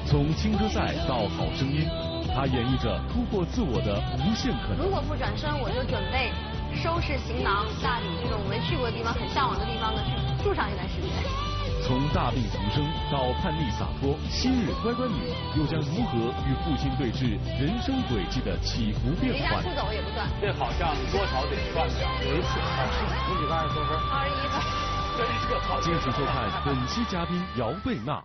从青歌赛到好声音，他演绎着突破自我的无限可能。 如果不转身，我就准备收拾行囊，大理这种我没去过的地方、很向往的地方呢，去住上一段时间。 从大病重生到叛逆洒脱，昔日乖乖女又将如何与父亲对峙人生轨迹的起伏变离家幻？ 出走也不算。 这好像多少得算点。 有一次考试，你几个20多分 21分。 真是个好。 敬请收看本期嘉宾姚贝娜。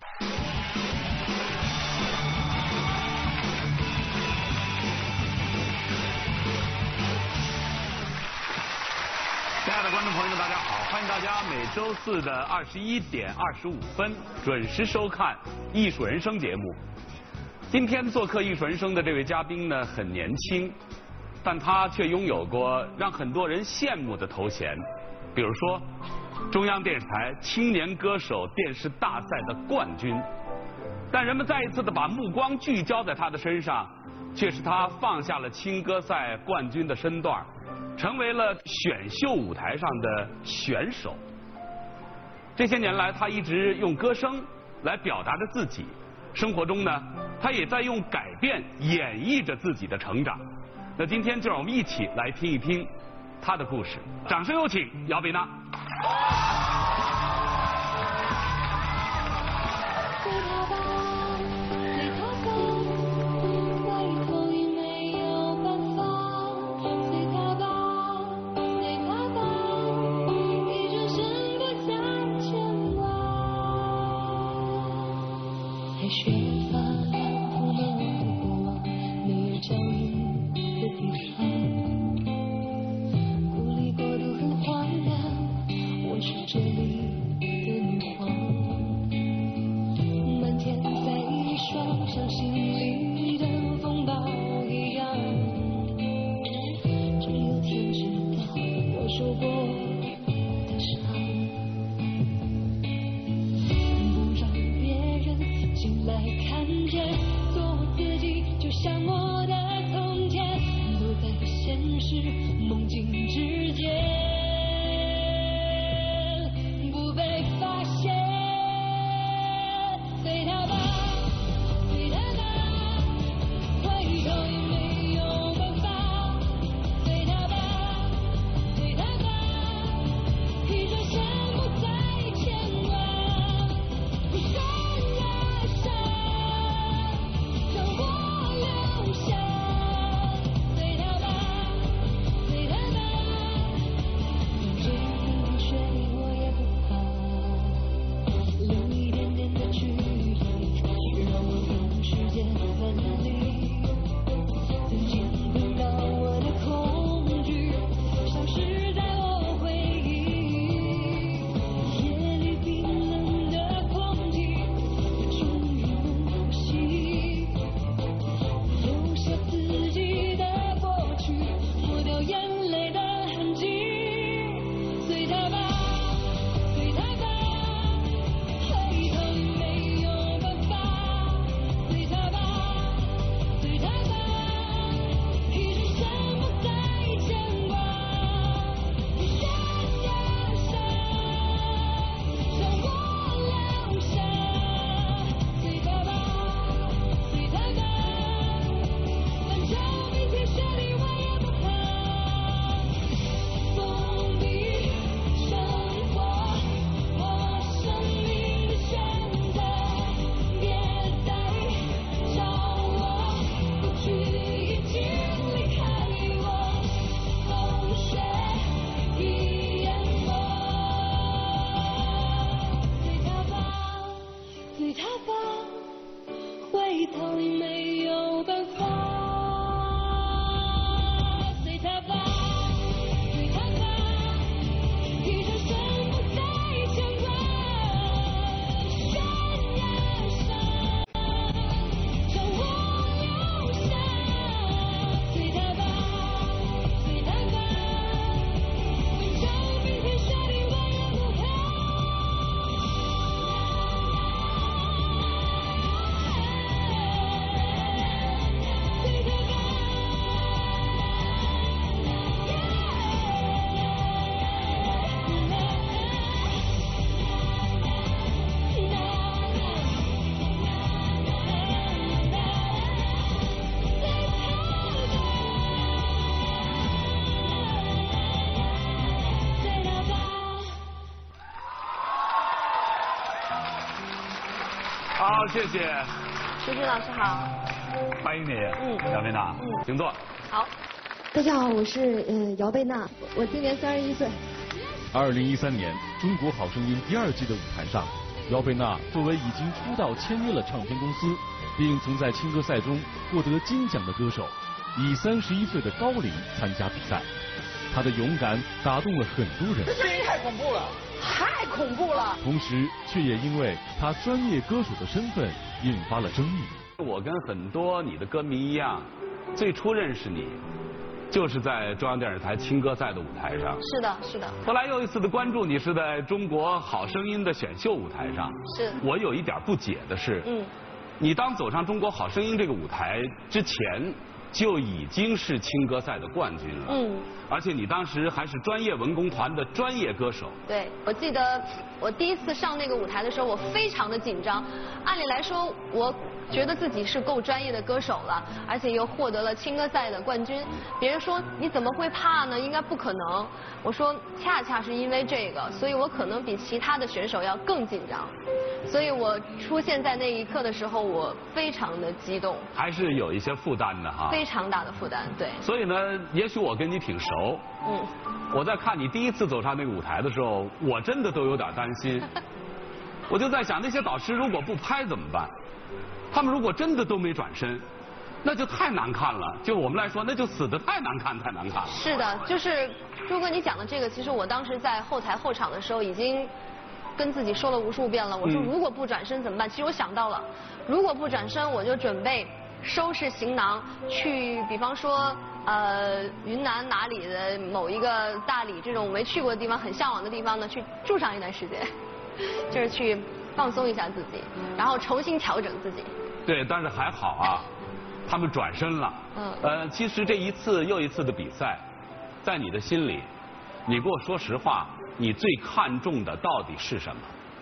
亲爱的观众朋友们，大家好！欢迎大家每周四的21点25分准时收看《艺术人生》节目。今天做客《艺术人生》的这位嘉宾呢，很年轻，但他却拥有过让很多人羡慕的头衔，比如说中央电视台青年歌手电视大赛的冠军。但人们再一次的把目光聚焦在他的身上，却是他放下了青歌赛冠军的身段，成为了选秀舞台上的选手。这些年来，他一直用歌声来表达着自己，生活中呢，他也在用改变演绎着自己的成长。那今天就让我们一起来听一听他的故事。掌声有请姚贝娜。 好，谢谢。 石军老师好。 欢迎你，姚贝娜，请坐。 好。 大家好，我是姚贝娜，我今年31岁。 2013年《中国好声音》第2季的舞台上，姚贝娜作为已经出道签约了唱片公司，并曾在青歌赛中获得金奖的歌手，以31岁的高龄参加比赛。她的勇敢打动了很多人。 这声音太恐怖了，太恐怖了。 同时，却也因为她专业歌手的身份引发了争议。 我跟很多你的歌迷一样，最初认识你，就是在中央电视台青歌赛的舞台上。 是的，是的。 后来又一次的关注你是在中国好声音的选秀舞台上。 是。 我有一点不解的是，你当走上中国好声音这个舞台之前，就已经是青歌赛的冠军了。而且你当时还是专业文工团的专业歌手。 对，我记得我第一次上那个舞台的时候，我非常的紧张。按理来说，我觉得自己是够专业的歌手了，而且又获得了青歌赛的冠军。别人说你怎么会怕呢？应该不可能。我说恰恰是因为这个，所以我可能比其他的选手要更紧张。所以我出现在那一刻的时候，我非常的激动。 还是有一些负担的哈。 非常大的负担，对。 所以呢，也许我跟你挺熟。我在看你第一次走上那个舞台的时候，我真的都有点担心。我就在想，那些导师如果不拍怎么办？他们如果真的都没转身，那就太难看了。就我们来说，那就死得太难看，太难看了。 是的，就是朱哥你讲的这个，其实我当时在后台后场的时候已经跟自己说了无数遍了。我说如果不转身怎么办？其实我想到了，如果不转身，我就准备收拾行囊去，比方说云南哪里的某一个大理这种我没去过的地方，很向往的地方呢，去住上一段时间，就是去放松一下自己，然后重新调整自己。 对，但是还好啊，他们转身了。其实这一次又一次的比赛，在你的心里，你给我说实话，你最看重的到底是什么？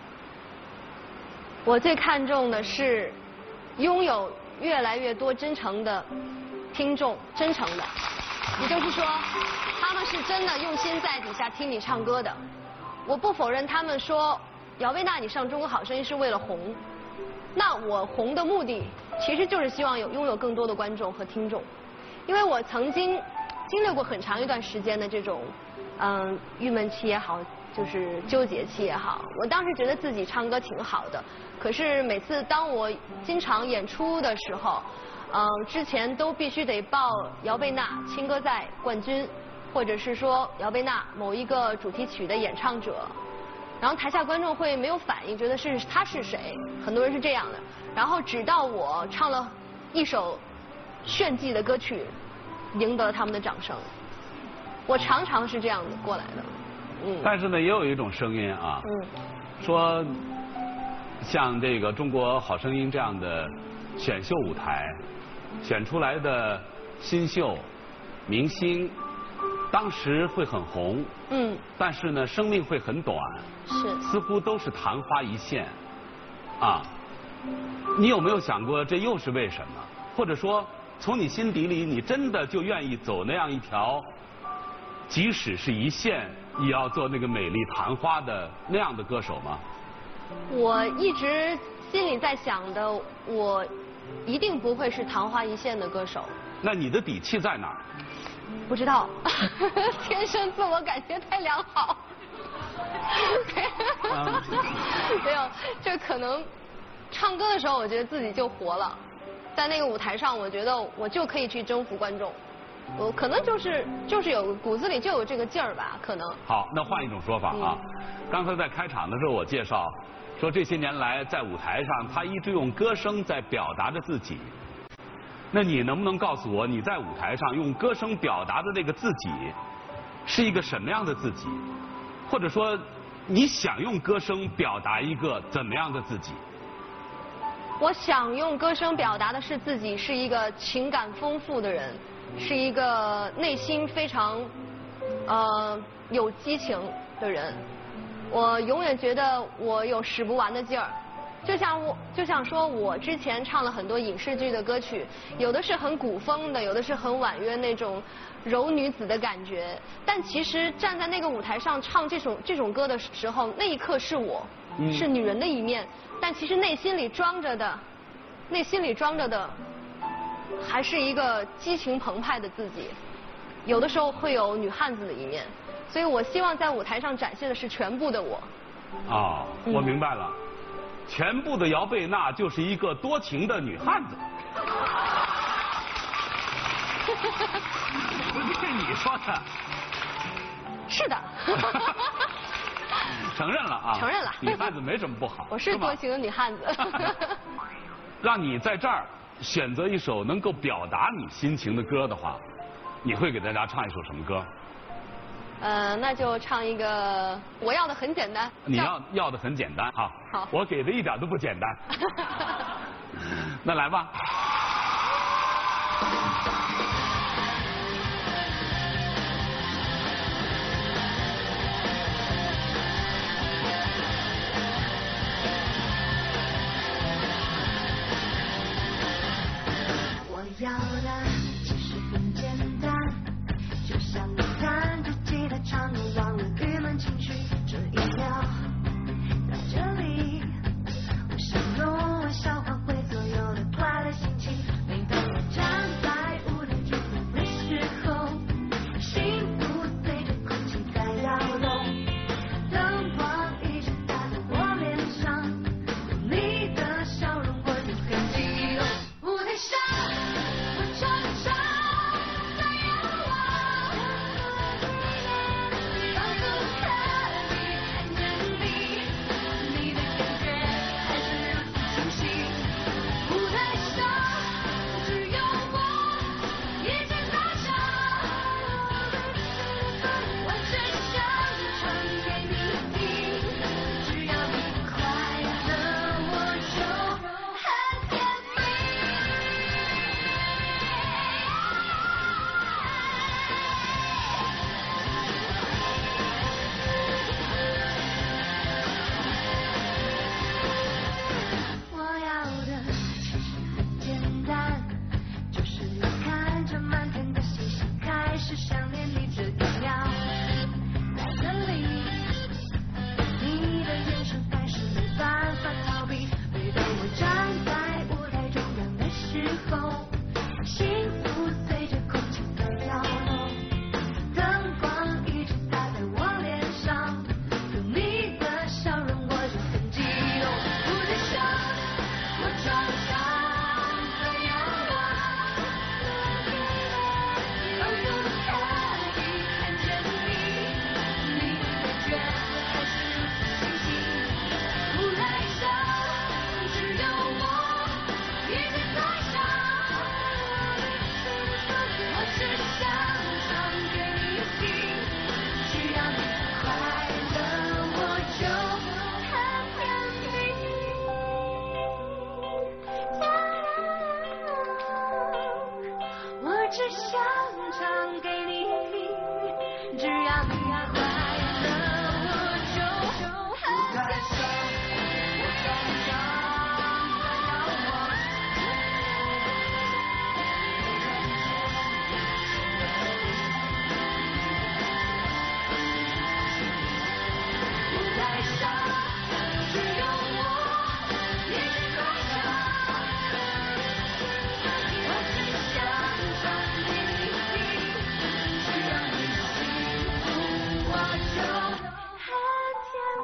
我最看重的是拥有越来越多真诚的听众，真诚的，也就是说，他们是真的用心在底下听你唱歌的。我不否认他们说，姚贝娜你上中国好声音是为了红，那我红的目的其实就是希望拥有更多的观众和听众，因为我曾经经历过很长一段时间的这种郁闷期也好，就是纠结期也好，我当时觉得自己唱歌挺好的，可是每次当我经常演出的时候，之前都必须得报姚贝娜青歌赛冠军，或者是说姚贝娜某一个主题曲的演唱者，然后台下观众会没有反应，觉得他是谁，很多人是这样的。然后直到我唱了一首炫技的歌曲，赢得了他们的掌声。我常常是这样子过来的。 但是呢，也有一种声音啊，说像这个中国好声音这样的选秀舞台，选出来的新秀明星，当时会很红，但是呢，生命会很短，似乎都是昙花一现，啊，你有没有想过这又是为什么？或者说，从你心底里，你真的就愿意走那样一条，即使是一线，也要做那个美丽昙花的那样的歌手吗？ 我一直心里在想的，我一定不会是昙花一现的歌手。 那你的底气在哪儿？ 不知道，天生自我感觉太良好。没有，这可能唱歌的时候，我觉得自己就活了，在那个舞台上，我觉得我就可以去征服观众。我可能就是有骨子里就有这个劲儿吧，可能。 好，那换一种说法啊，刚才在开场的时候我介绍说，这些年来在舞台上，他一直用歌声在表达着自己。那你能不能告诉我，你在舞台上用歌声表达的那个自己，是一个什么样的自己？或者说，你想用歌声表达一个怎么样的自己？ 我想用歌声表达的是自己是一个情感丰富的人，是一个内心非常有激情的人。我永远觉得我有使不完的劲儿。就像说我之前唱了很多影视剧的歌曲，有的是很古风的，有的是很婉约那种柔女子的感觉，但其实站在那个舞台上唱这种歌的时候，那一刻是我， 是女人的一面，但其实内心里装着的还是一个激情澎湃的自己，有的时候会有女汉子的一面，所以我希望在舞台上展现的是全部的我。 哦，我明白了，全部的姚贝娜就是一个多情的女汉子。不是你说的。 是的。 承认了啊。 承认了。 女汉子没什么不好。 我是多情的女汉子。 让你在这儿选择一首能够表达你心情的歌的话，你会给大家唱一首什么歌？ 那就唱一个我要的很简单。 你要的很简单，好。 好。 我给的一点都不简单。那来吧。 我要的其实很简单，就像你弹着吉他唱歌忘了郁闷情绪，这一秒到这里，我笑容我消化会所有的快乐心情，每当我站在舞台中央的时候，幸福随着空气在摇动，灯光一直打在我脸上，有你的笑容我就很激动，舞台上我常常在仰望，仿佛可以看见你的感觉还是如此清晰，舞台上只有我一直在唱，我只想唱给你听，只要你快乐我就很甜蜜。我要的其实很简单，就是看着满天的星星开始想念你这一秒，在这里，你的眼神还是没办法逃避，每当我站在舞台中央的时候，幸福随着空气在摇动，灯光一直打在我脸上，有你的笑容我就很激动，舞台上我常常在仰望，仿佛可以看见你的感觉还是如此清晰，舞台上只有我一直在唱，我只想唱给你听，只要你快乐我就很甜蜜。我只想唱给你听，只要你快乐我就很甜蜜。我常常在仰望，舞台上只有我一直在唱，我只想唱给你听，只要你幸福我就很甜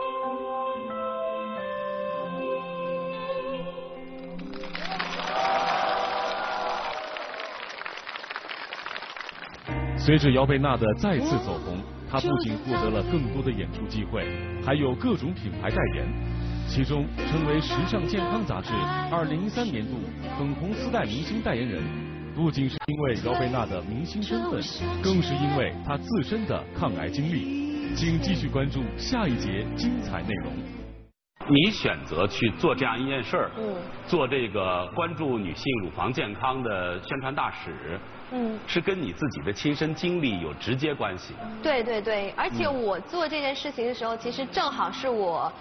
蜜。 随着姚贝娜的再次走红，她不仅获得了更多的演出机会，还有各种品牌代言。其中，成为《时尚健康》杂志2013年度粉红丝带明星代言人，不仅是因为姚贝娜的明星身份，更是因为她自身的抗癌经历。请继续关注下一节精彩内容。 你选择去做这样一件事儿，做这个关注女性乳房健康的宣传大使，是跟你自己的亲身经历有直接关系的。 对对对，而且我做这件事情的时候，其实正好是我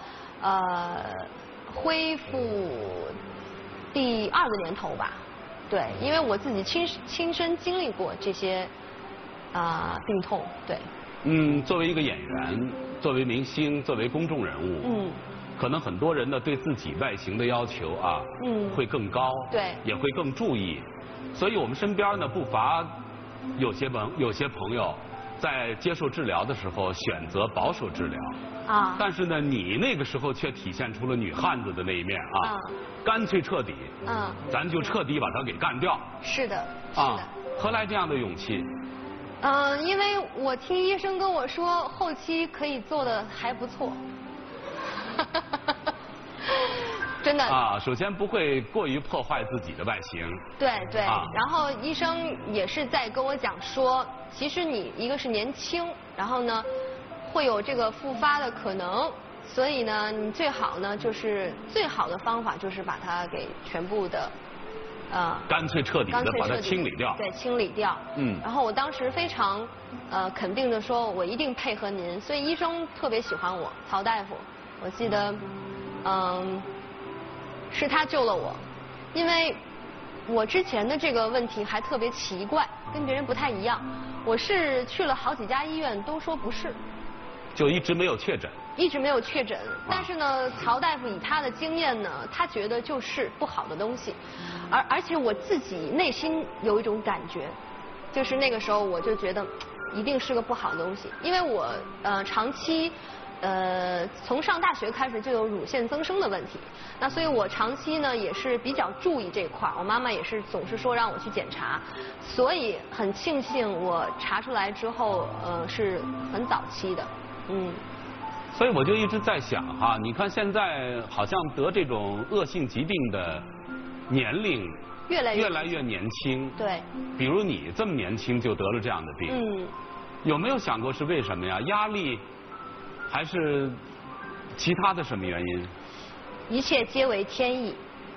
恢复第2个年头吧。对，因为我自己亲身经历过这些病痛。对。 作为一个演员，作为明星，作为公众人物， 可能很多人呢对自己外形的要求啊，会更高， 对， 也会更注意，所以我们身边呢不乏有些朋友在接受治疗的时候选择保守治疗。 啊， 但是呢，你那个时候却体现出了女汉子的那一面啊，干脆彻底，咱就彻底把它给干掉。 是的，是的。 何来这样的勇气？ 因为我听医生跟我说，后期可以做的还不错。真的啊，首先不会过于破坏自己的外形。 对对，然后医生也是在跟我讲说，其实你一个是年轻，然后呢会有这个复发的可能，所以呢你最好呢就是最好的方法就是把它给全部的干脆彻底的把它清理掉。 对，清理掉。然后我当时非常肯定的说，我一定配合您，所以医生特别喜欢我，曹大夫，我记得是他救了我，因为我之前的这个问题还特别奇怪，跟别人不太一样。我是去了好几家医院，都说不是， 就一直没有确诊。 一直没有确诊，但是呢，曹大夫以他的经验呢，他觉得就是不好的东西，而且我自己内心有一种感觉，就是那个时候我就觉得一定是个不好的东西，因为我长期从上大学开始就有乳腺增生的问题，那所以我长期呢也是比较注意这一块，我妈妈也是总是说让我去检查，所以很庆幸我查出来之后是很早期的， 所以我就一直在想哈，你看现在好像得这种恶性疾病的年龄越来越年轻， 对， 比如你这么年轻就得了这样的病，有没有想过是为什么呀？压力还是其他的什么原因？ 一切皆为天意。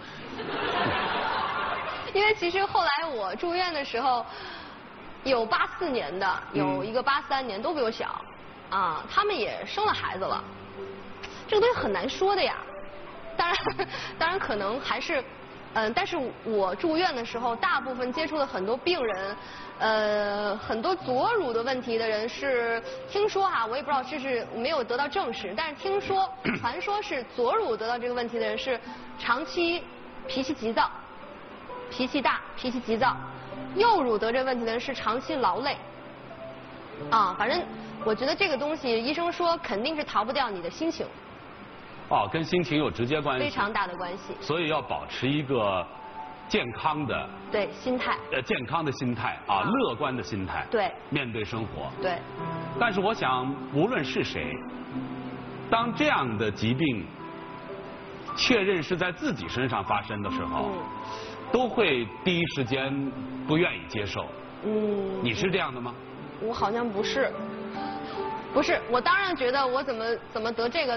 因为其实后来我住院的时候，有84年的，有一个83年，都比我小，他们也生了孩子了。这个东西很难说的呀。当然可能还是，但是我住院的时候，大部分接触了很多病人，很多左乳的问题的人是听说我也不知道，这是没有得到证实，但是听说传说是左乳得到这个问题的人是长期脾气急躁、脾气大、脾气急躁；右乳得这个问题的人是长期劳累。反正我觉得这个东西，医生说肯定是逃不掉你的心情。 跟心情有直接关系， 非常大的关系。所以要保持一个健康的心态， 健康的心态乐观的心态， 对， 面对生活， 对。 但是我想，无论是谁，当这样的疾病确认是在自己身上发生的时候，都会第一时间不愿意接受。你是这样的吗？ 我好像不是，我当然觉得我怎么得这个，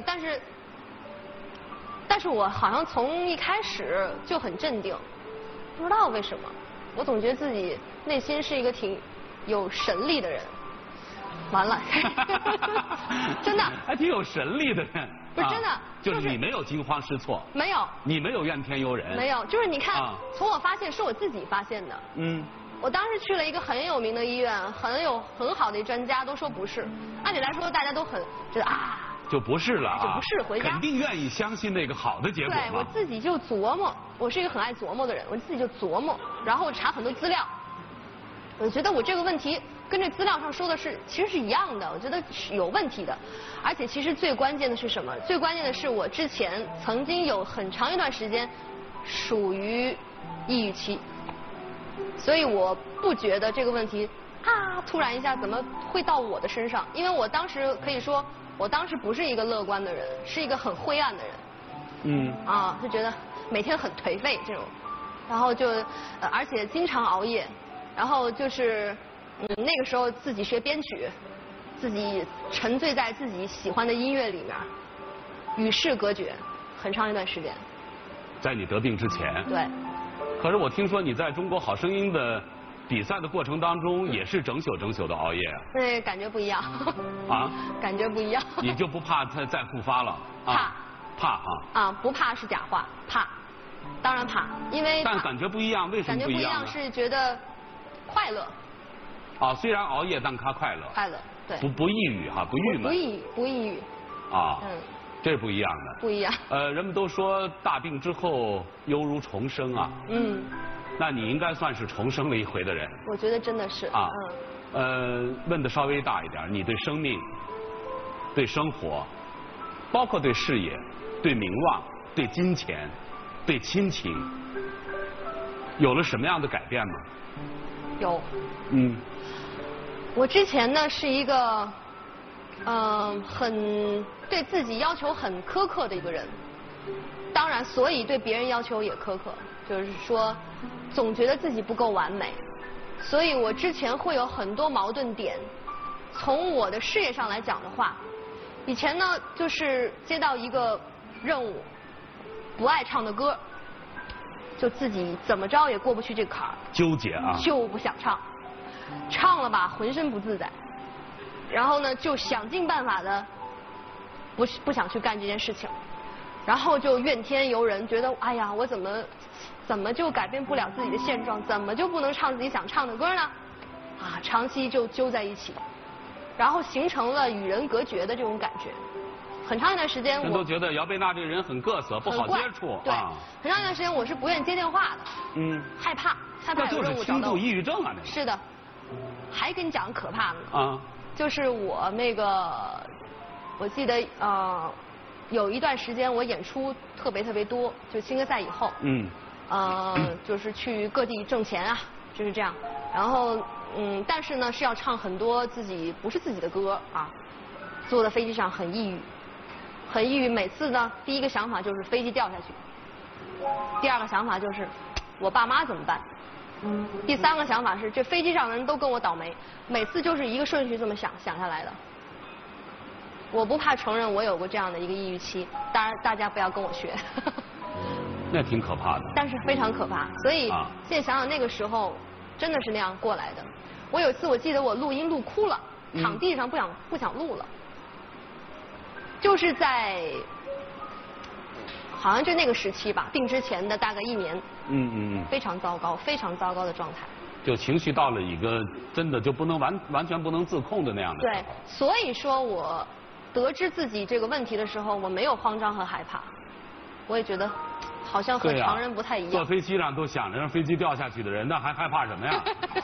但是我好像从一开始就很镇定，不知道为什么，我总觉得自己内心是一个挺有神力的人。完了，真的， 还挺有神力的人。 不是真的， 就是你没有惊慌失措， 没有， 你没有怨天尤人， 没有，就是你看，从我发现是我自己发现的。我当时去了一个很有名的医院，很好的专家都说不是，按理来说大家都很觉得就不是了， 就不是，回家肯定愿意相信那个好的结果。 对，我自己就琢磨，我是一个很爱琢磨的人，我自己就琢磨，然后查很多资料，我觉得我这个问题跟这资料上说的其实是一样的，我觉得是有问题的，而且其实最关键的是什么？最关键的是我之前曾经有很长一段时间属于抑郁期，所以我不觉得这个问题突然一下怎么会到我的身上，因为我当时可以说。我当时不是一个乐观的人，是一个很灰暗的人。就觉得每天很颓废这种，然后就而且经常熬夜，然后就是那个时候自己学编曲，自己沉醉在自己喜欢的音乐里面，与世隔绝很长一段时间。 在你得病之前。 对。 可是我听说你在中国好声音的比赛的过程当中也是整宿的熬夜那感觉不一样。感觉不一样。 你就不怕它再复发了？ 怕不怕是假话，怕，当然怕，因为但感觉不一样，为什么不一样呢？ 感觉不一样是觉得快乐。 虽然熬夜，但他快乐。 快乐，对。 不抑郁不郁闷。 不抑郁。 这是不一样的。 不一样。 人们都说大病之后犹如重生啊。 嗯。 那你应该算是重生了一回的人。 我觉得真的是。 啊。问的稍微大一点，你对生命、对生活，包括对事业、对名望、对金钱、对亲情，有了什么样的改变吗？ 有。 嗯。 我之前呢是一个，很对自己要求很苛刻的一个人，当然，所以对别人要求也苛刻，就是说，总觉得自己不够完美，所以我之前会有很多矛盾点。从我的事业上来讲的话，以前呢就是接到一个任务，不爱唱的歌，就自己怎么着也过不去这个坎儿， 纠结啊， 就不想唱。唱了吧，浑身不自在，然后呢，就想尽办法的不想去干这件事情，然后就怨天尤人，觉得哎呀，我怎么就改变不了自己的现状，怎么就不能唱自己想唱的歌呢？啊，长期就揪在一起，然后形成了与人隔绝的这种感觉。很长一段时间人都觉得姚贝娜这个人很各色，不好接触。 对，很长一段时间我是不愿意接电话的。 嗯。 害怕有任务找到我。 那就是轻度抑郁症啊，那是的。还跟你讲可怕的呢。 啊。 就是我那个，我记得有一段时间我演出特别多，就青歌赛以后。 嗯。 就是去各地挣钱啊，就是这样。然后但是呢是要唱很多不是自己的歌啊。坐在飞机上很抑郁，每次呢第一个想法就是飞机掉下去，第二个想法就是我爸妈怎么办，第三个想法是这飞机上的人都跟我倒霉，每次就是一个顺序这么想下来的。我不怕承认我有过这样的一个抑郁期，当然大家不要跟我学。 那挺可怕的。 但是非常可怕，所以现在想想那个时候真的是那样过来的。我有一次我记得我录音录哭了，躺地上不想录了。就是在好像就那个时期吧，病之前的大概1年，非常糟糕的状态， 就情绪到了一个真的就不能完全不能自控的那样的。 对，所以说我得知自己这个问题的时候，我没有慌张和害怕，我也觉得好像和常人不太一样。 坐飞机上都想着让飞机掉下去的人，那还害怕什么呀？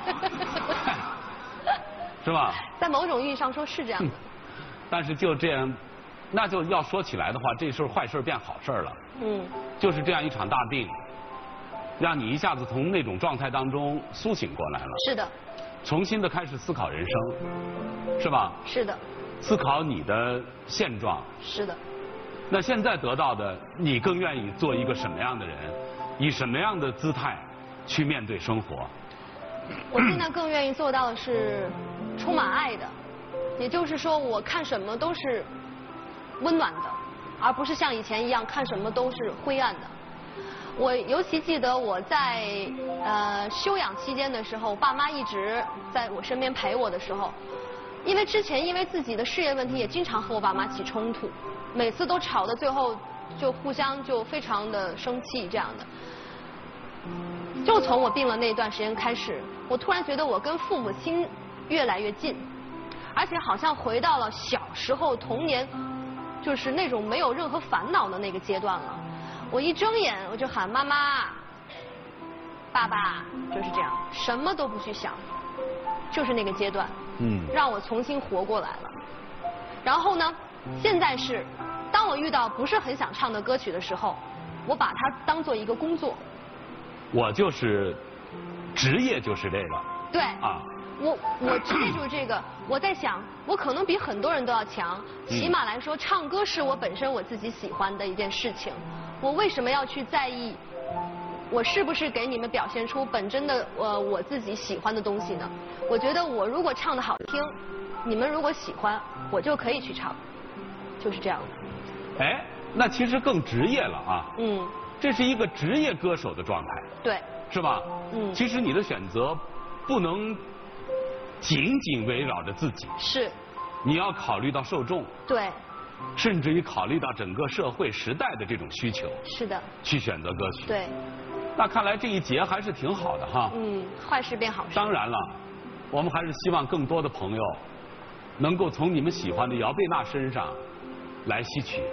是吧？ 在某种意义上说是这样的。 但是就这样。那就要说起来的话，这事坏事变好事了。就是这样一场大病，让你一下子从那种状态当中苏醒过来了。 是的。 重新的开始思考人生，是吧？ 是的。 思考你的现状。 是的。 那现在得到的，你更愿意做一个什么样的人？以什么样的姿态去面对生活？ 我现在更愿意做到的是充满爱的，也就是说，我看什么都是温暖的，而不是像以前一样看什么都是灰暗的。我尤其记得我在休养期间的时候，爸妈一直在我身边陪我的时候，因为之前因为自己的事业问题，也经常和我爸妈起冲突，每次都吵到最后就互相就非常的生气这样的。就从我病了那段时间开始，我突然觉得我跟父母亲越来越近，而且好像回到了小时候童年。就是那种没有任何烦恼的那个阶段了。我一睁眼我就喊妈妈、爸爸，就是这样，什么都不去想，就是那个阶段，让我重新活过来了。然后呢，现在是，当我遇到不是很想唱的歌曲的时候，我把它当做一个工作。我就是职业就是这个。 对。我职业就是这个，我在想，我可能比很多人都要强，起码来说，唱歌是我本身我自己喜欢的一件事情，我为什么要去在意，我是不是给你们表现出本真的我自己喜欢的东西呢？我觉得我如果唱得好听，你们如果喜欢，我就可以去唱，就是这样的。 哎，那其实更职业了啊。这是一个职业歌手的状态。 对。 是吧？其实你的选择不能仅仅围绕着自己， 是， 你要考虑到受众， 对， 甚至于考虑到整个社会时代的这种需求， 是的， 去选择歌曲， 对。 那看来这一节还是挺好的哈。 坏事变好事。 当然了，我们还是希望更多的朋友能够从你们喜欢的姚贝娜身上来吸取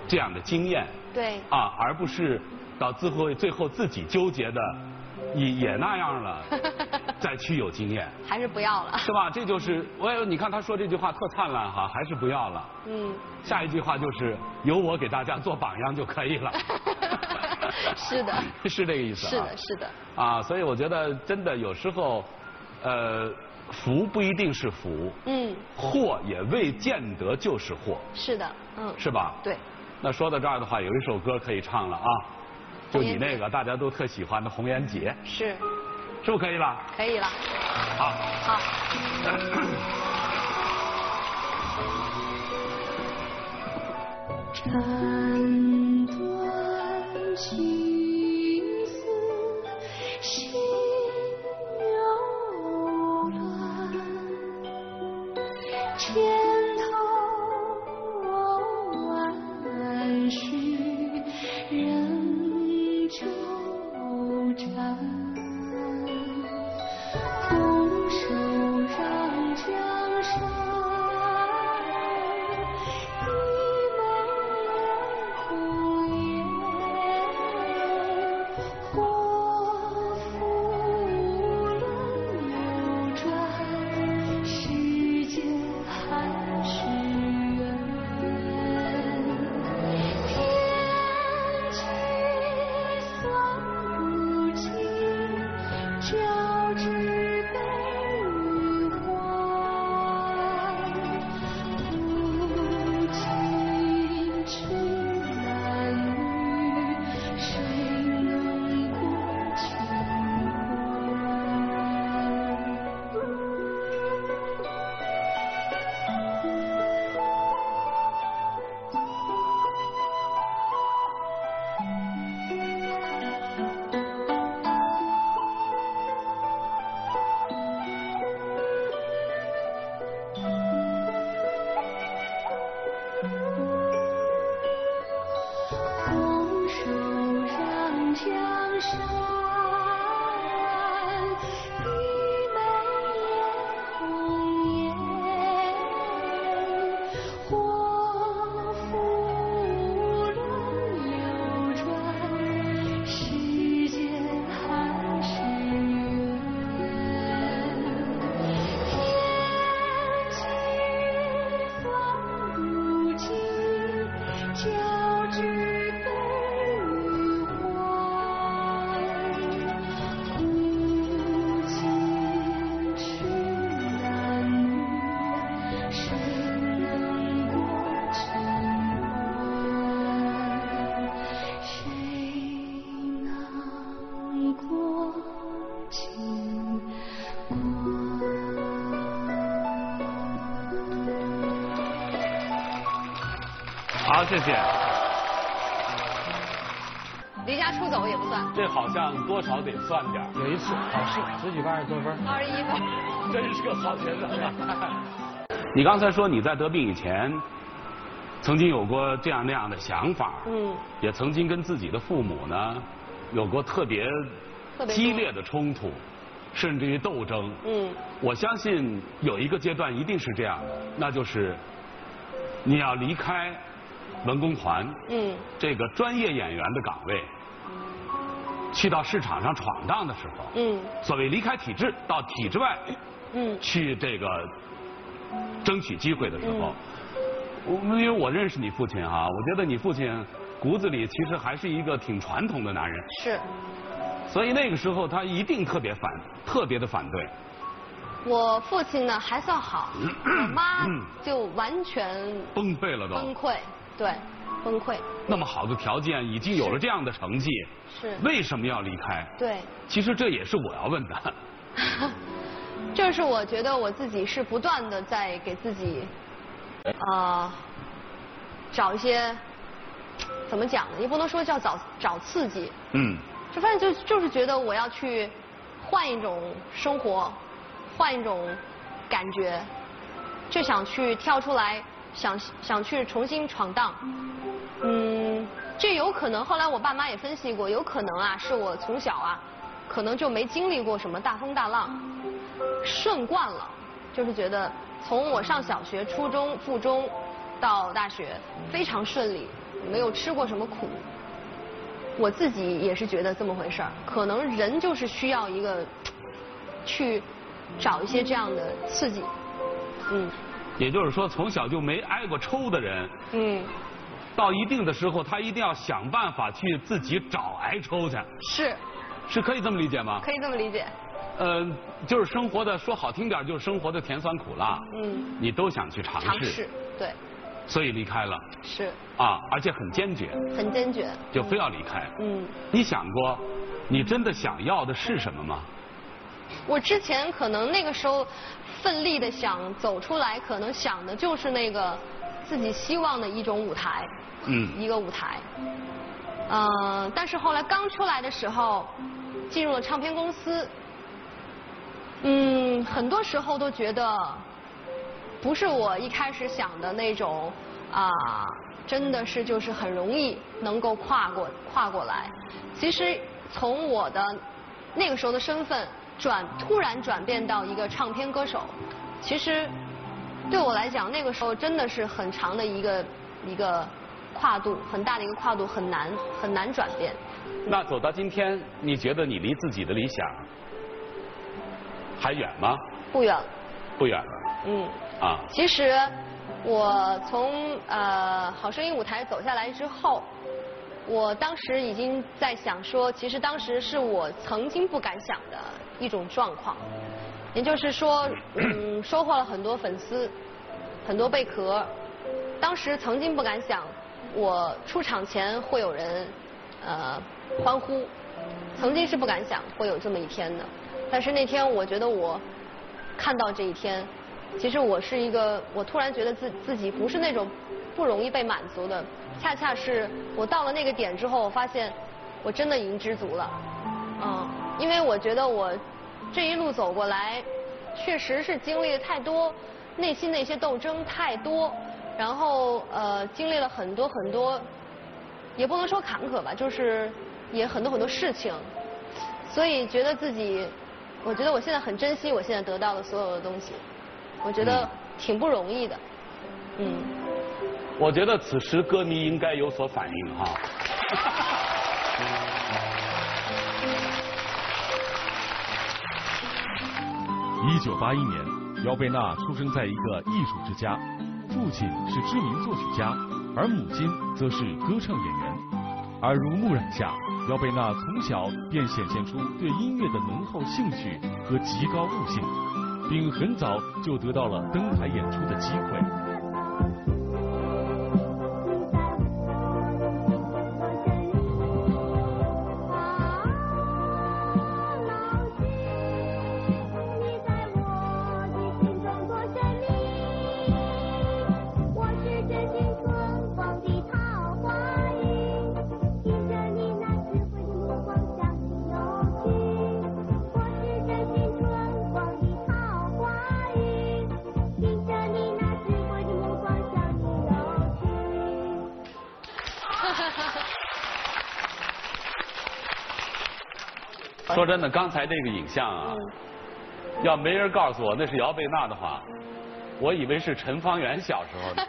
这样的经验。 对。 啊，而不是到最后自己纠结的，也那样了，再去有经验。 还是不要了。 是吧？这就是你看他说这句话特灿烂哈，还是不要了。嗯。下一句话就是由我给大家做榜样就可以了。 是的。 是这个意思啊。 是的，是的。 啊，所以我觉得真的有时候，福不一定是福。嗯。祸也未见得就是祸。 是的，嗯。 是吧？ 对。 那说到这儿的话，有一首歌可以唱了啊，就你那个大家都特喜欢的《红颜劫》。 是。 是不是可以了？ 可以了。 好。 好。 斩断情丝心又乱，千头万绪仍纠缠，拱手让江山。 好，谢谢。 离家出走也不算。 这好像多少得算点儿。 有一次考试，十几分20多分。 21分。 真是个好学生啊！你刚才说你在得病以前，曾经有过这样那样的想法，也曾经跟自己的父母呢，有过特别激烈的冲突，甚至于斗争。我相信有一个阶段一定是这样的，那就是你要离开文工团，这个专业演员的岗位，去到市场上闯荡的时候，所谓离开体制到体制外，去这个争取机会的时候，因为我认识你父亲啊，我觉得你父亲骨子里其实还是一个挺传统的男人， 是， 所以那个时候他一定特别的反对。 我父亲呢还算好，我妈就完全崩溃了都。 崩溃，对，崩溃。 那么好的条件，已经有了这样的成绩， 是为什么要离开？ 对， 其实这也是我要问的。 就是我觉得我自己是不断的在给自己，找一些怎么讲呢？也不能说叫找刺激，就反正就是觉得我要去换一种生活，换一种感觉，就想去跳出来，想去重新闯荡。这有可能后来我爸妈也分析过，有可能啊是我从小啊可能就没经历过什么大风大浪，顺惯了，就是觉得从我上小学、初中、附中到大学非常顺利， 没有吃过什么苦。我自己也是觉得这么回事儿，可能人就是需要一个去找一些这样的刺激。 也就是说，从小就没挨过抽的人，到一定的时候，他一定要想办法去自己找挨抽去。是可以这么理解吗？ 可以这么理解。 就是生活的，说好听点，就是生活的甜酸苦辣，你都想去尝试， 对。 所以离开了。 是。 啊，而且很坚决。 很坚决。 就非要离开。你想过，你真的想要的是什么吗？ 我之前可能那个时候奋力的想走出来，可能想的就是那个自己希望的一种舞台，一个舞台。但是后来刚出来的时候，进入了唱片公司，很多时候都觉得不是我一开始想的那种真的是就是很容易能够跨过来。其实从我的那个时候的身份突然转变到一个唱片歌手，其实对我来讲那个时候真的是很长的一个跨度，很大的一个跨度，很难转变。 那走到今天，你觉得你离自己的理想还远吗？ 不远。 不远了。 其实我从好声音舞台走下来之后，我当时已经在想说，其实当时是我曾经不敢想的一种状况，也就是说，收获了很多粉丝，很多贝壳。当时曾经不敢想，我出场前会有人欢呼，曾经是不敢想会有这么一天的。但是那天我觉得我看到这一天，其实我突然觉得自己不是那种不容易被满足的，恰恰是我到了那个点之后，我发现我真的已经知足了。因为我觉得我这一路走过来，确实是经历了太多内心的一些斗争太多，然后经历了很多，也不能说坎坷吧，就是也很多事情，所以我觉得我现在很珍惜我现在得到的所有的东西，我觉得挺不容易的。 我觉得此时歌迷应该有所反应哈。 1981年，姚贝娜出生在一个艺术之家，父亲是知名作曲家，而母亲则是歌唱演员。耳濡目染下，姚贝娜从小便显现出对音乐的浓厚兴趣和极高悟性，并很早就得到了登台演出的机会。 说真的，刚才这个影像啊，要没人告诉我那是姚贝娜的话，我以为是陈芳媛小时候的。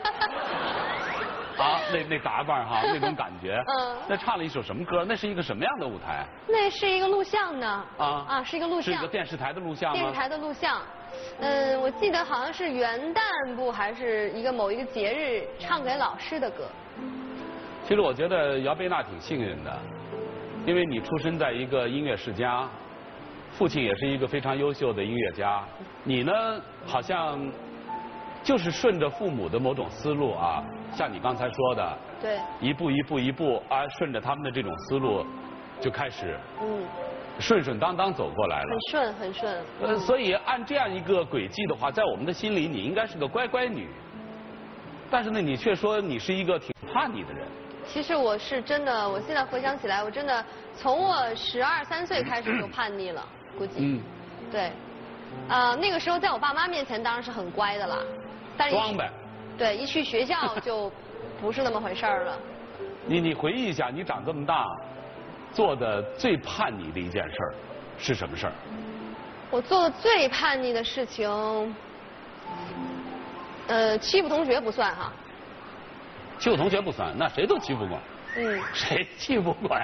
那打扮哈，那种感觉。那唱了一首什么歌？那是一个什么样的舞台？ 那是一个录像呢。是一个录像。 是一个电视台的录像吗？ 电视台的录像。我记得好像是元旦不还是某一个节日唱给老师的歌。 其实我觉得姚贝娜挺幸运的。因为你出身在一个音乐世家，父亲也是一个非常优秀的音乐家，你呢好像就是顺着父母的某种思路啊，像你刚才说的， 对， 一步顺着他们的这种思路就开始，顺当走过来了， 很顺。 所以按这样一个轨迹的话，在我们的心里你应该是个乖乖女，但是呢你却说你是一个挺叛逆的人。 其实我是真的，我现在回想起来，我真的从我12、13岁开始就叛逆了，估计。对。那个时候在我爸妈面前当然是很乖的啦，但是装呗。 对，一去学校就不是那么回事儿了。 你回忆一下，你长这么大做的最叛逆的一件事儿是什么事儿？ 我做的最叛逆的事情，欺负同学不算哈。 欺负同学不算，那谁都欺负过。 嗯。 谁欺负过呀？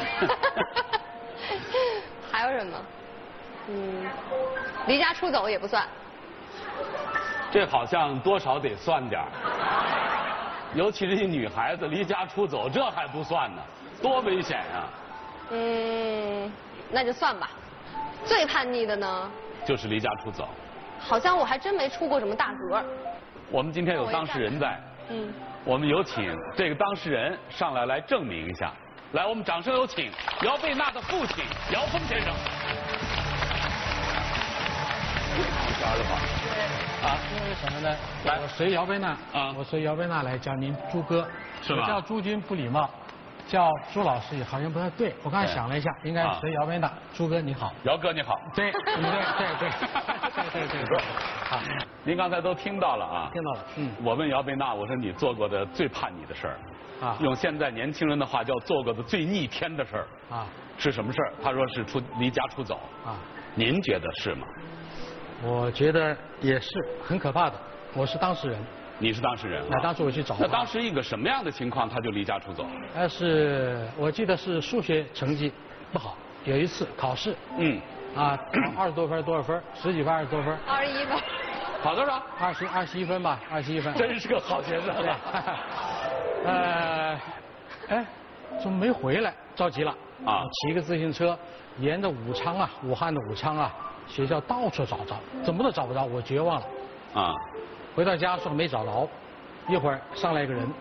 还有什么？离家出走也不算。 这好像多少得算点儿，尤其是一女孩子离家出走，这还不算呢，多危险呀！ 那就算吧。最叛逆的呢？ 就是离家出走。 好像我还真没出过什么大格。 我们今天有当事人在，我们有请这个当事人上来证明一下。来，我们掌声有请姚贝娜的父亲姚峰先生。小儿子好。啊， 因为什么呢？ 来我随姚贝娜啊， 我随姚贝娜来叫您朱哥， 是吧我叫朱军不礼貌，叫朱老师也好像不太对。我刚才想了一下，应该随姚贝娜，朱哥你好。 姚哥你好。 对。好， 您刚才都听到了啊？ 听到了。 我问姚贝娜，我说你做过的最叛逆的事儿，用现在年轻人的话叫做过的最逆天的事儿是什么事儿？他说是离家出走您觉得是吗？ 我觉得也是很可怕的。我是当事人。 你是当事人。 那当时我去找他。 那当时一个什么样的情况他就离家出走？ 我记得是数学成绩不好，有一次考试。考20多分多少分？10几分20多分 ？21分。 考多少 ？21分吧，21分。 真是个好学生啊！怎么没回来？着急了骑个自行车，沿着武汉的武昌学校到处找，怎么都找不着，我绝望了回到家说没找着，一会儿上来一个人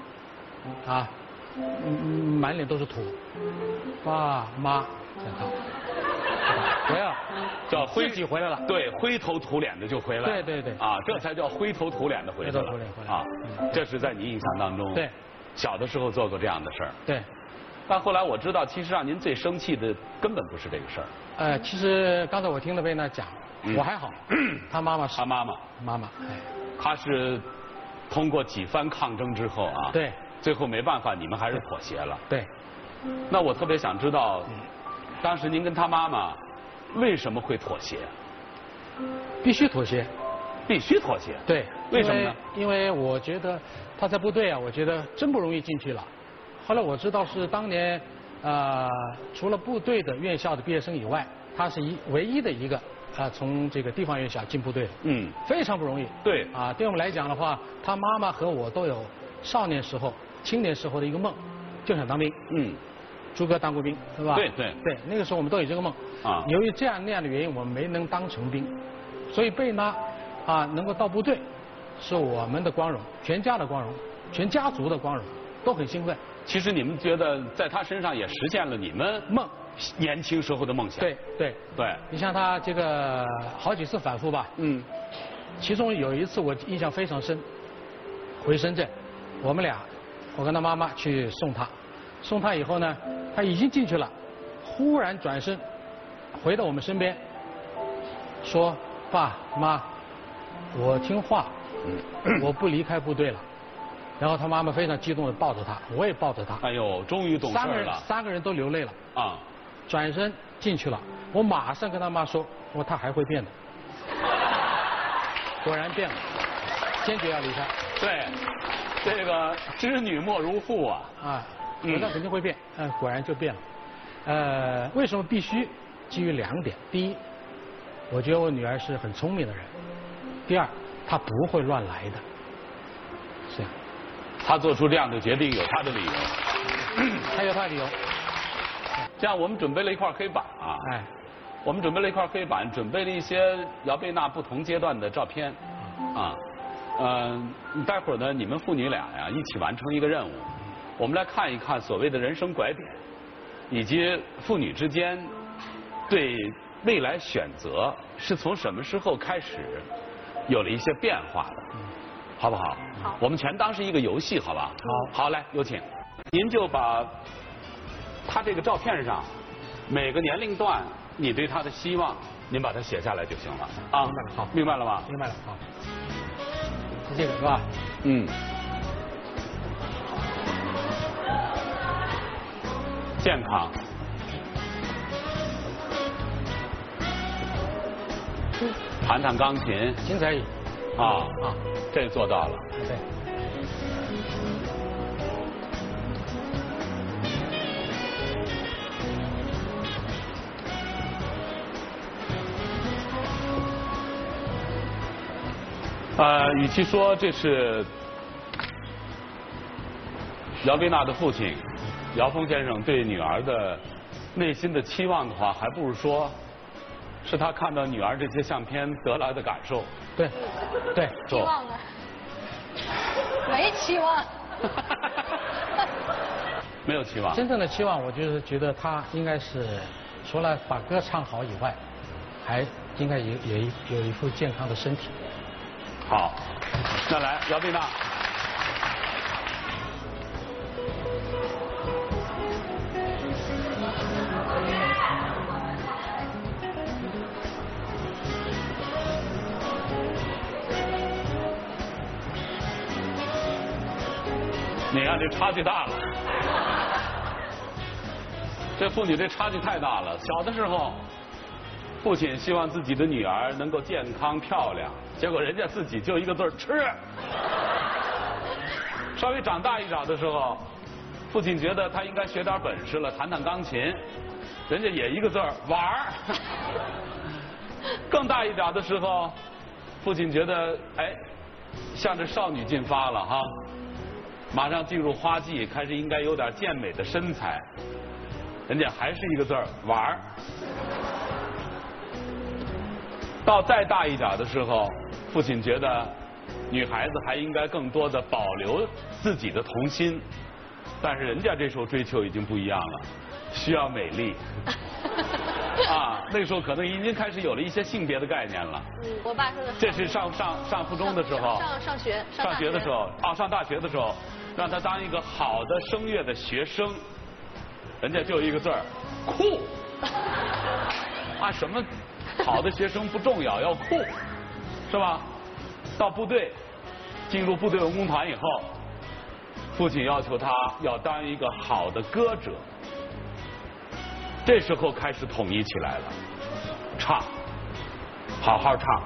满脸都是土，爸妈在他回来了， 叫自己回来了。 对，灰头土脸的就回来了。 对。 这才叫灰头土脸的回来了。这是在你印象当中。 对。 小的时候做过这样的事儿。 对。 但后来我知道，其实让您最生气的根本不是这个事儿。 其实刚才我听了贝娜讲，我还好，他妈妈是。 他妈妈。他是通过几番抗争之后对。 最后没办法，你们还是妥协了。 对。 那我特别想知道，当时您跟他妈妈为什么会妥协？ 必须妥协。 必须妥协。 对。 为什么呢？ 因为我觉得他在部队我觉得真不容易进去了。后来我知道是当年除了部队的院校的毕业生以外，他是唯一的一个从这个地方院校进部队的。非常不容易。 对。 对我们来讲的话，他妈妈和我都有少年时候、青年时候的一个梦，就想当兵。朱哥当过兵，是吧？ 对， 那个时候我们都有这个梦。由于这样那样的原因，我们没能当成兵，所以贝娜能够到部队，是我们的光荣，全家的光荣，全家族的光荣，都很兴奋。 其实你们觉得在他身上也实现了你们年轻时候的梦想。 对。你像他这个好几次反复吧。其中有一次我印象非常深，回深圳，我跟他妈妈去送他以后呢，他已经进去了，忽然转身回到我们身边，说：“爸妈，我听话，我不离开部队了。”然后他妈妈非常激动的抱着他，我也抱着他。 哎呦，终于懂事了。 三个人都流泪了。转身进去了，我马上跟他妈说：“他还会变的。”果然变了，坚决要离开。 对，这个知女莫如父我知道肯定会变，果然就变了。为什么必须？基于2点：第一，我觉得我女儿是很聪明的人；第二，她不会乱来的。是。 他做出这样的决定有他的理由。 他有他的理由。 这样，我们准备了一块黑板我们准备了一块黑板，准备了一些姚贝娜不同阶段的照片待会儿呢，你们父女俩一起完成一个任务，我们来看一看所谓的人生拐点，以及父女之间对未来选择是从什么时候开始有了一些变化的，好不好？ 好。 我们全当是一个游戏，好吧？好，来，有请。您就把他这个照片上每个年龄段你对他的希望，您把它写下来就行了明白了。好， 明白了吗？ 明白了。好，是这个是吧？ 健康。弹弹钢琴。 仅此而已。 这做到了。 对。 与其说这是姚贝娜的父亲姚峰先生对女儿的内心的期望的话，还不如说是他看到女儿这些相片得来的感受。 对，对， 期望呢？没期望。 没有期望。 真正的期望，我就是觉得他应该是除了把歌唱好以外，还应该有一副健康的身体。 好，那来姚贝娜。你看这差距大了，这父女这差距太大了。小的时候，父亲希望自己的女儿能够健康漂亮，结果人家自己就一个字儿吃。稍微长大一点的时候，父亲觉得他应该学点本事了，弹弹钢琴，人家也一个字儿玩儿。更大一点的时候，父亲觉得哎，向着少女进发了哈。马上进入花季，开始应该有点健美的身材，人家还是一个字儿玩儿。到再大一点的时候，父亲觉得女孩子还应该更多的保留自己的童心，但是人家这时候追求已经不一样了，需要美丽。啊，那个时候可能已经开始有了一些性别的概念了。 我爸说的。 这是上初中的时候。 上学的时候啊，上大学的时候，让他当一个好的声乐的学生，人家就一个字儿酷。啊，什么好的学生不重要，要酷，是吧？到部队，进入部队文工团以后，父亲要求他要当一个好的歌者。这时候开始统一起来了，唱，好好唱。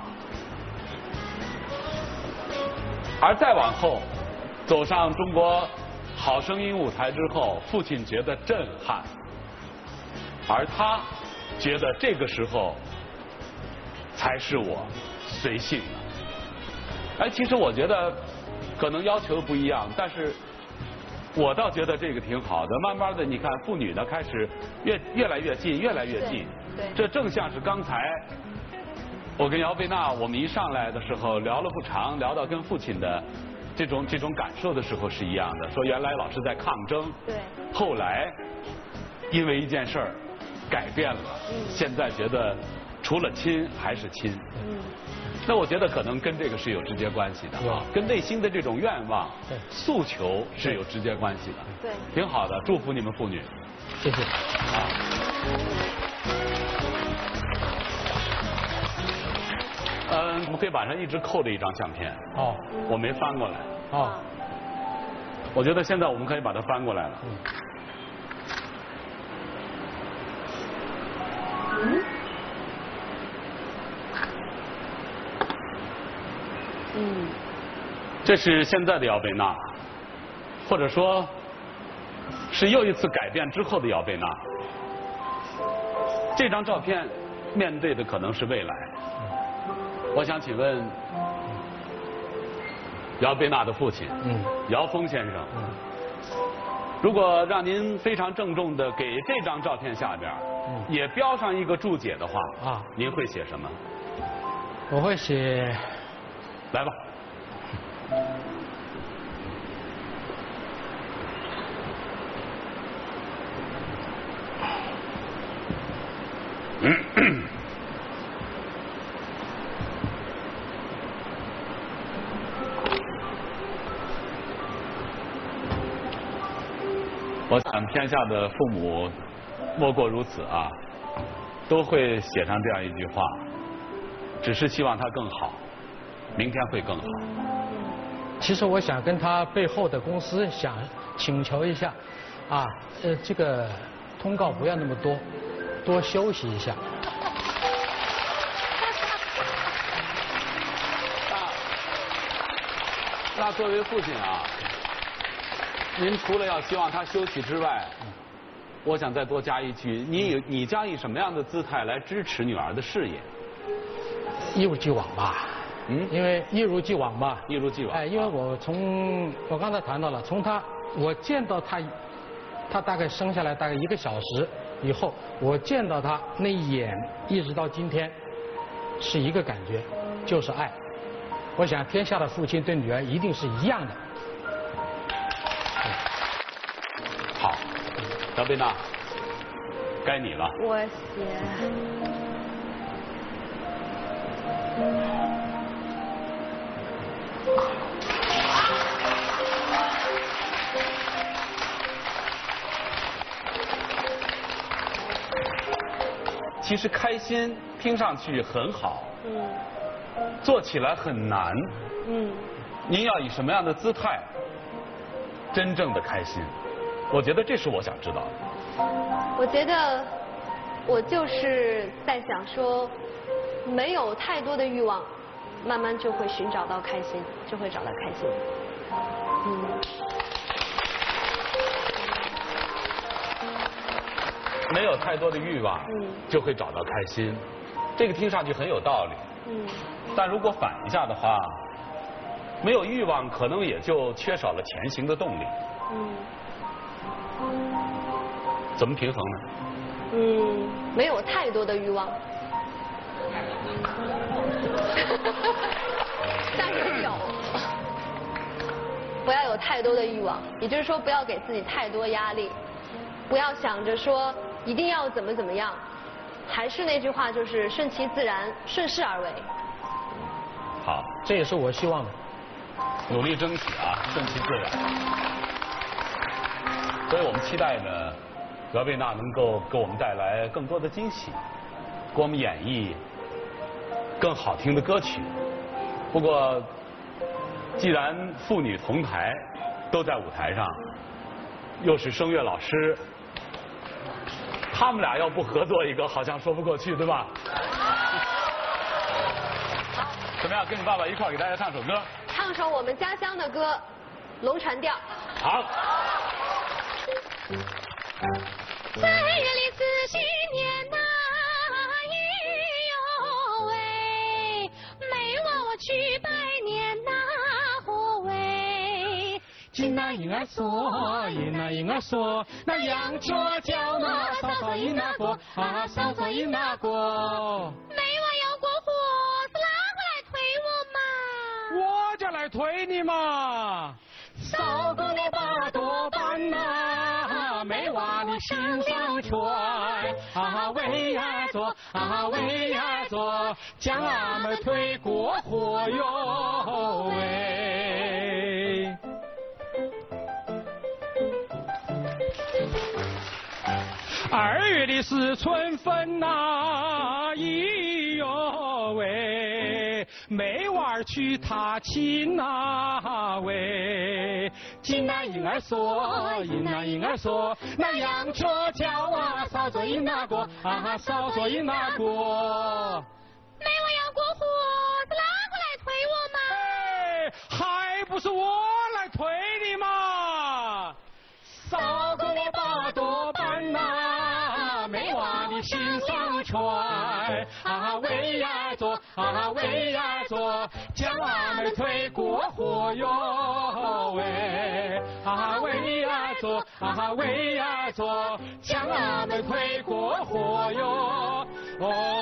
而再往后，走上中国好声音舞台之后，父亲觉得震撼，而他觉得这个时候才是我随性的。哎，其实我觉得可能要求不一样，但是我倒觉得这个挺好的。慢慢的，你看父女呢开始越来越近，越来越近。 对。 这正像是刚才我跟姚贝娜我们一上来的时候聊了不长，聊到跟父亲的这种感受的时候是一样的。说原来老是在抗争， 对。 后来因为一件事儿改变了，现在觉得除了亲还是亲。那我觉得可能跟这个是有直接关系的啊，跟内心的这种愿望、诉求是有直接关系的。 对， 挺好的，祝福你们父女。 谢谢。 我们黑板上一直扣着一张相片。哦。我没翻过来。哦。我觉得现在我们可以把它翻过来了。这是现在的姚贝娜，或者说是又一次改变之后的姚贝娜。这张照片面对的可能是未来。我想请问姚贝娜的父亲，姚峰先生，如果让您非常郑重的给这张照片下边也标上一个注解的话，您会写什么？ 我会写， 来吧。我想天下的父母莫过如此啊，都会写上这样一句话，只是希望他更好，明天会更好。 其实我想跟他背后的公司想请求一下，这个通告不要那么多，多休息一下。 那作为父亲啊，您除了要希望他休息之外，我想再多加一句，你将以什么样的姿态来支持女儿的事业？ 一如既往吧。 因为一如既往吧。 一如既往。 因为我刚才谈到了，从我见到他大概生下来大概1个小时以后，我见到他那一眼，一直到今天，是一个感觉，就是爱。我想天下的父亲对女儿一定是一样的。 好，姚贝娜，该你了。 我写。 其实开心听上去很好，做起来很难，您要以什么样的姿态真正的开心？我觉得这是我想知道的。 我觉得我就是在想说，没有太多的欲望，慢慢就会寻找到开心，就会找到开心。 没有太多的欲望，就会找到开心。这个听上去很有道理。但如果反一下的话，没有欲望，可能也就缺少了前行的动力。怎么平衡呢？ 没有太多的欲望。但是有。不要有太多的欲望，也就是说，不要给自己太多压力，不要想着说一定要怎么样。还是那句话，就是顺其自然，顺势而为。 好， 这也是我希望的。 努力争取啊，顺其自然。所以我们期待呢，姚贝娜能够给我们带来更多的惊喜，给我们演绎更好听的歌曲。不过，既然父女同台，都在舞台上，又是声乐老师。他们俩要不合作一个，好像说不过去，对吧？怎么样，跟你爸爸一块儿给大家唱首歌？ 唱首我们家乡的歌《龙船调》。 好。 3月里4新年呐，咿呦喂，没娃娃去拜年呐，嚯喂。 金那银儿锁，银那银儿锁，那羊角叫那嫂嫂银那过啊，嫂嫂银那过。 没娃要过火，是哪个来推我嘛？ 我就来推你嘛。嫂子我把多半呐，没娃你心上全啊，为儿做啊，为儿做，将俺们推过火哟喂。2月里是春分呐，咿哟喂，没娃儿去踏青呐喂，金那银儿锁，银那银儿锁，那羊角叫啊，嫂子银那过啊，嫂子银那过。 没娃要过火，是哪个来推我嘛？ 哎，还不是我来推你嘛？嫂子我把多半呐，没娃你心上全啊，为儿做啊，为儿做，将俺们推过火哟喂啊，为儿做啊，为儿做，将俺们推过火哟哦。